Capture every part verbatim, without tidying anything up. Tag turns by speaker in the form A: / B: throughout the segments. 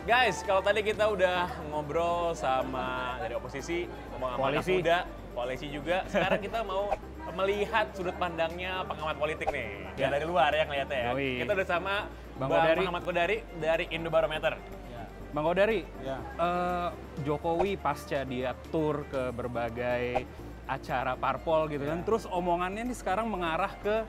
A: Guys, kalau tadi kita udah ngobrol sama dari oposisi, ngomong sama anak
B: Koalisi.
A: muda, koalisi juga. Sekarang kita mau melihat sudut pandangnya pengamat politik nih.
B: Ya.
A: Yang dari luar ya ngeliatnya ya.
B: Yoi.
A: Kita udah sama
B: Bang
A: Bang
B: Kodari.
A: Muhammad Kodari dari Indobarometer.
B: Bang Kodari,
C: Ya.
B: eh, Jokowi pasca dia tur ke berbagai acara parpol gitu kan, terus omongannya nih sekarang mengarah ke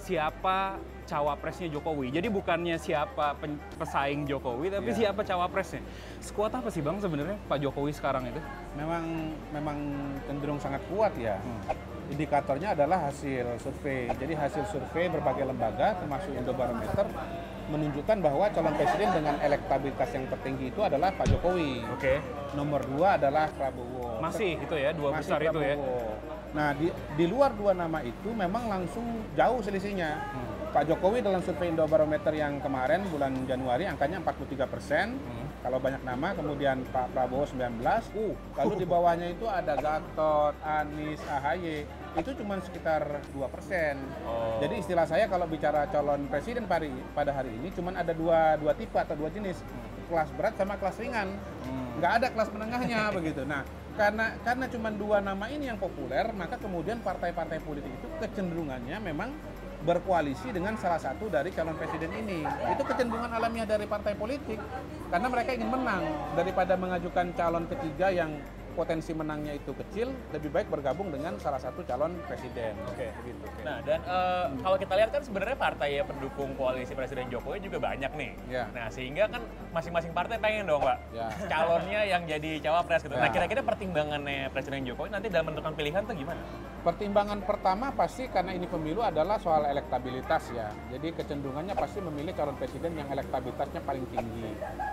B: siapa cawapresnya Jokowi. Jadi bukannya siapa pen- pesaing Jokowi, tapi
C: Ya.
B: siapa cawapresnya. Sekuat apa sih Bang sebenarnya Pak Jokowi sekarang itu?
C: Memang memang cenderung sangat kuat ya.
B: Hmm.
C: Indikatornya adalah hasil survei. Jadi hasil survei berbagai lembaga termasuk Indobarometer menunjukkan bahwa calon presiden dengan elektabilitas yang tertinggi itu adalah Pak Jokowi.
B: Oke.
C: Nomor dua adalah Prabowo.
B: Masih itu ya, dua
C: Masih
B: besar itu ya.
C: Prabowo. Nah, di, di luar dua nama itu memang langsung jauh selisihnya.
B: Hmm.
C: Pak Jokowi dalam survei Indobarometer yang kemarin bulan Januari angkanya empat puluh tiga persen.
B: Hmm.
C: Kalau banyak nama, kemudian Pak Prabowo sembilan belas.
B: Uh.
C: Lalu di bawahnya itu ada Gatot, Anies, A H Y. Itu cuma sekitar dua persen.
A: Oh.
C: Jadi istilah saya kalau bicara calon presiden pada pada hari ini cuma ada dua, dua tipe atau dua jenis. Kelas berat sama kelas ringan.
B: Hmm.
C: Nggak ada kelas menengahnya begitu. Nah, karena karena cuma dua nama ini yang populer, maka kemudian partai-partai politik itu kecenderungannya memang berkoalisi dengan salah satu dari calon presiden ini. Itu kecenderungan alamiah dari partai politik karena mereka ingin menang daripada mengajukan calon ketiga yang potensi menangnya itu kecil, lebih baik bergabung dengan salah satu calon presiden.
A: Oke.
C: Begitu.
A: Nah, dan eh, kalau kita lihat kan sebenarnya partai ya pendukung koalisi Presiden Jokowi juga banyak nih.
C: Ya.
A: Nah, sehingga kan masing-masing partai pengen dong, Pak.
C: Ya.
A: Calonnya yang jadi cawapres gitu. Nah,
C: Ya.
A: kira-kira pertimbangannya Presiden Jokowi nanti dalam menentukan pilihan tuh gimana?
C: Pertimbangan pertama pasti karena ini pemilu adalah soal elektabilitas ya. Jadi kecenderungannya pasti memilih calon presiden yang elektabilitasnya paling tinggi.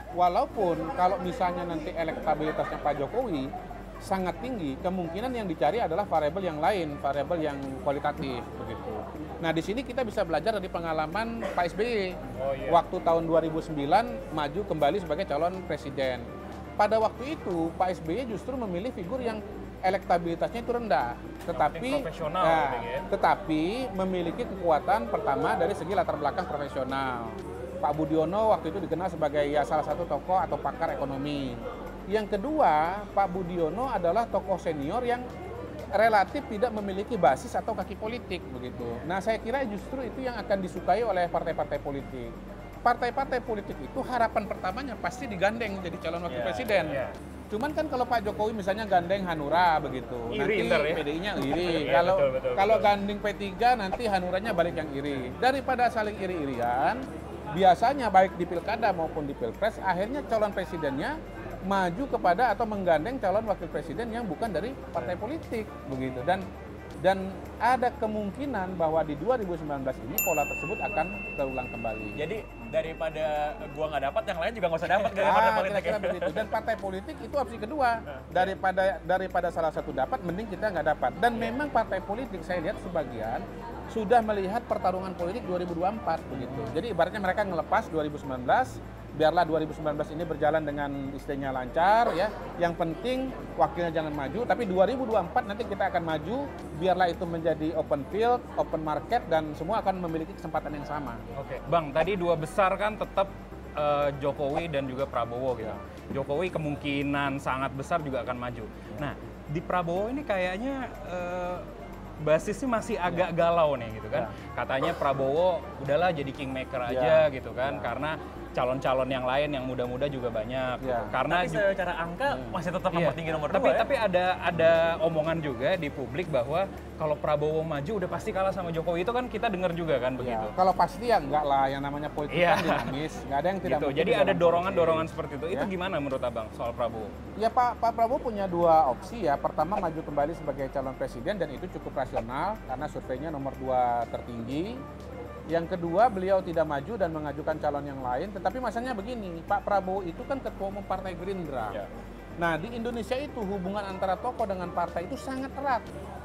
C: Walaupun kalau misalnya nanti elektabilitasnya Pak Jokowi sangat tinggi, kemungkinan yang dicari adalah variabel yang lain, variabel yang kualitatif begitu. Nah, di sini kita bisa belajar dari pengalaman Pak S B Y.
A: Oh, iya.
C: Waktu tahun dua ribu sembilan maju kembali sebagai calon presiden. Pada waktu itu Pak S B Y justru memilih figur yang elektabilitasnya itu rendah, tetapi
A: profesional
C: nah,
A: gitu ya.
C: tetapi memiliki kekuatan pertama dari segi latar belakang profesional. Pak Budiono waktu itu dikenal sebagai ya salah satu tokoh atau pakar ekonomi. Yang kedua, Pak Budiono adalah tokoh senior yang relatif tidak memiliki basis atau kaki politik begitu. Nah, saya kira justru itu yang akan disukai oleh partai-partai politik. Partai-partai politik itu harapan pertamanya pasti digandeng jadi calon wakil
A: Iya,
C: presiden.
A: iya.
C: Cuman kan kalau Pak Jokowi misalnya gandeng Hanura begitu,
A: Iri
C: nanti
A: ntar ya.
C: P D I-nya iri.
A: Iya,
C: Kalau
A: betul, betul,
C: kalau
A: betul.
C: gandeng P tiga nanti Hanuranya balik yang iri. Daripada saling iri-irian, biasanya baik di pilkada maupun di pilpres, akhirnya calon presidennya maju kepada atau menggandeng calon wakil presiden yang bukan dari partai politik begitu. Dan dan ada kemungkinan bahwa di dua ribu sembilan belas ini pola tersebut akan terulang kembali.
A: Jadi daripada gua nggak dapat, yang lain juga nggak usah dapat dari partai
C: Ah,
A: politik.
C: kira-kira
A: ya?
C: begitu. Dan partai politik itu opsi kedua. Daripada daripada salah satu dapat, mending kita nggak dapat. Dan memang partai politik saya lihat sebagian sudah melihat pertarungan politik dua ribu dua puluh empat begitu. Jadi ibaratnya mereka ngelepas dua ribu sembilan belas, biarlah dua ribu sembilan belas ini berjalan dengan istilahnya lancar ya. Yang penting wakilnya jangan maju, tapi dua ribu dua puluh empat nanti kita akan maju, biarlah itu menjadi open field, open market dan semua akan memiliki kesempatan yang sama.
A: Oke.
B: Bang, tadi dua besar kan tetap eh, Jokowi dan juga Prabowo gitu. Jokowi kemungkinan sangat besar juga akan maju. Nah, di Prabowo ini kayaknya eh, basisnya masih agak galau nih gitu kan. Katanya Prabowo udahlah jadi kingmaker aja
C: Ya.
B: gitu kan,
C: Ya.
B: karena calon-calon yang lain yang muda-muda juga banyak. gitu.
C: Ya.
B: Karena
A: Tapi
B: ju-
A: secara angka masih tetap
B: Iya.
A: nomor tinggi nomor
B: tapi
A: dua ya?
B: tapi ada ada omongan juga di publik bahwa kalau Prabowo maju udah pasti kalah sama Jokowi, itu kan kita dengar juga kan begitu.
C: Ya, kalau pasti ya enggak lah, yang namanya politik
B: Iya.
C: kan dinamis, nggak ada yang tidak
B: Gitu.
C: mungkin
B: Jadi
C: di
B: ada
C: dalam
B: dorongan-dorongan
C: politik.
B: seperti itu. Itu
C: Ya.
B: gimana menurut Abang soal Prabowo?
C: Ya Pak, Pak Prabowo punya dua opsi ya. Pertama maju kembali sebagai calon presiden dan itu cukup rasional karena surveinya nomor dua tertinggi. Yang kedua beliau tidak maju dan mengajukan calon yang lain. Tetapi masalahnya begini, Pak Prabowo itu kan ketua umum Partai Gerindra.
A: Ya.
C: Nah di Indonesia itu hubungan antara tokoh dengan partai itu sangat erat.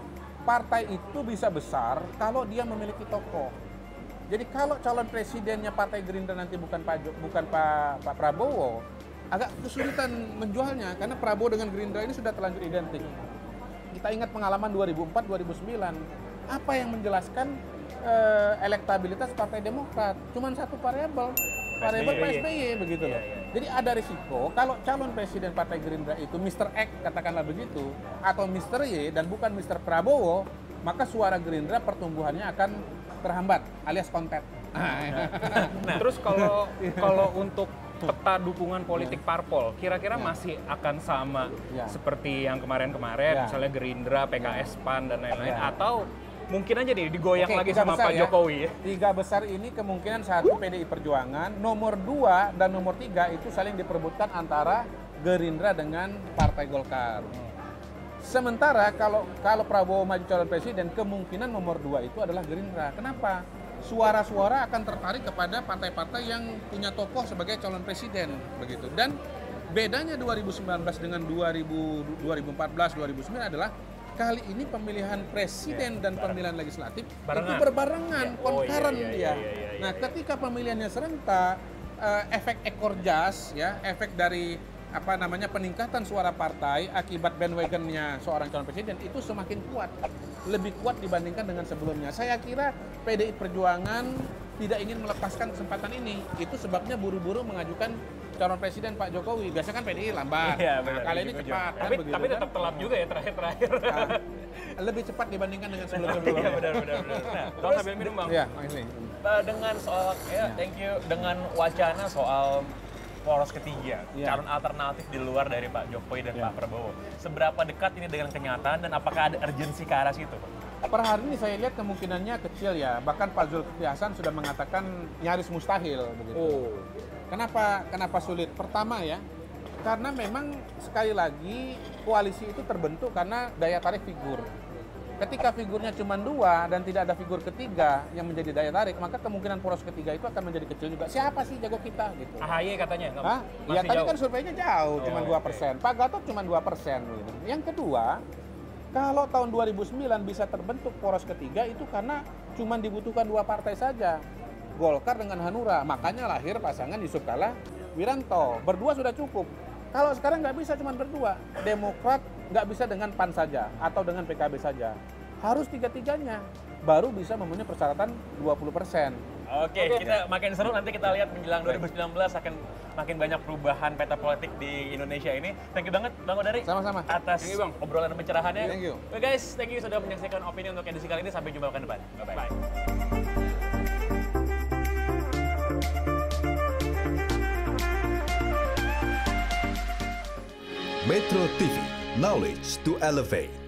C: Partai itu bisa besar kalau dia memiliki tokoh. Jadi kalau calon presidennya Partai Gerindra nanti bukan Pak Jo- bukan Pak, Pak Prabowo, agak kesulitan menjualnya karena Prabowo dengan Gerindra ini sudah terlanjur identik. Kita ingat pengalaman dua ribu empat dua ribu sembilan. Apa yang menjelaskan eh, elektabilitas Partai Demokrat? Cuman satu variabel, variabel Pak
A: S
C: S
A: B Y.
C: B Y begitu
A: Iya,
C: loh.
A: iya.
C: Jadi ada risiko kalau calon presiden Partai Gerindra itu mister X katakanlah begitu atau mister Y dan bukan mister Prabowo, maka suara Gerindra pertumbuhannya akan terhambat alias kontet.
B: Nah, terus kalau kalau untuk peta dukungan politik parpol, kira-kira
C: Ya.
B: masih akan sama
C: Ya.
B: seperti yang kemarin-kemarin,
C: Ya.
B: misalnya Gerindra, P K S, PAN dan lain-lain,
C: Ya.
B: atau mungkin aja nih digoyang
C: Oke,
B: lagi
C: tiga
B: sama
C: besar
B: Pak
C: ya.
B: Jokowi ya?
C: Tiga besar ini kemungkinan satu P D I Perjuangan, nomor dua dan nomor tiga itu saling diperebutkan antara Gerindra dengan Partai Golkar. Sementara kalau kalau Prabowo maju calon presiden, kemungkinan nomor dua itu adalah Gerindra. Kenapa? Suara-suara akan tertarik kepada partai-partai yang punya tokoh sebagai calon presiden, begitu. Dan bedanya dua ribu sembilan belas dengan dua ribu, dua ribu empat belas, dua ribu sembilan adalah kali ini pemilihan presiden dan pemilihan legislatif
B: Barengan.
C: itu berbarengan,
A: Ya. Oh,
C: concurrent
A: iya, iya,
C: dia.
A: iya, iya, iya,
C: Nah,
A: iya.
C: ketika pemilihannya serentak, eh, efek ekor jas, ya, efek dari apa namanya peningkatan suara partai akibat bandwagonnya seorang calon presiden itu semakin kuat, lebih kuat dibandingkan dengan sebelumnya. Saya kira P D I Perjuangan tidak ingin melepaskan kesempatan ini. Itu sebabnya buru-buru mengajukan calon presiden Pak Jokowi. Biasanya kan P D I lambat.
A: Iya,
C: Nah,
A: benar,
C: kali ini
A: gitu
C: cepat.
A: juga.
C: kan
B: Tapi,
C: begitu
B: tapi
C: kan?
B: tetap telat juga ya terakhir-terakhir.
C: Nah, lebih cepat dibandingkan dengan
A: Iya,
C: sebelum-sebelumnya.
A: benar, benar, benar. Nah,
B: Bang
A: terus
B: sambil minum bang.
C: Iya, ini.
A: uh, dengan soal, ya, thank you, dengan wacana soal poros ketiga,
C: Iya.
A: calon alternatif di luar dari Pak Jokowi dan
C: Iya.
A: Pak Prabowo. Seberapa dekat ini dengan kenyataan dan apakah ada urgensi ke arah situ, Pak?
C: Per hari ini saya lihat kemungkinannya kecil ya. Bahkan Pak Zulkifli Hasan sudah mengatakan nyaris mustahil begitu.
A: Oh.
C: Kenapa kenapa sulit? Pertama ya, karena memang sekali lagi koalisi itu terbentuk karena daya tarik figur. Ketika figurnya cuma dua dan tidak ada figur ketiga yang menjadi daya tarik, maka kemungkinan poros ketiga itu akan menjadi kecil juga. Siapa sih jago kita gitu?
B: A H Y katanya nggak
C: Hah?
B: masih
C: Ya tadi
B: jauh.
C: kan surveinya jauh, cuma
A: Oh,
C: dua
A: oke.
C: persen. Pak Gatot cuma dua persen. Gitu. Yang kedua, kalau tahun dua ribu sembilan bisa terbentuk poros ketiga itu karena cuma dibutuhkan dua partai saja, Golkar dengan Hanura. Makanya lahir pasangan Yusuf Kalla Wiranto. Berdua sudah cukup. Kalau sekarang nggak bisa cuma berdua, Demokrat nggak bisa dengan PAN saja atau dengan P K B saja. Harus tiga-tiganya, baru bisa memenuhi persyaratan dua puluh persen.
A: Oke, kita makin seru nanti kita lihat menjelang dua ribu sembilan belas akan makin banyak perubahan peta politik di Indonesia ini. Thank you banget Bang Kodari
C: Sama-sama.
A: atas
B: Thank you, Bang.
A: obrolan dan pencerahannya.
C: Thank you.
A: Oke guys, thank you sudah menyaksikan opini untuk edisi kali ini. Sampai jumpa pekan depan. Bye-bye.
B: Bye.
D: Metro T V, knowledge to elevate.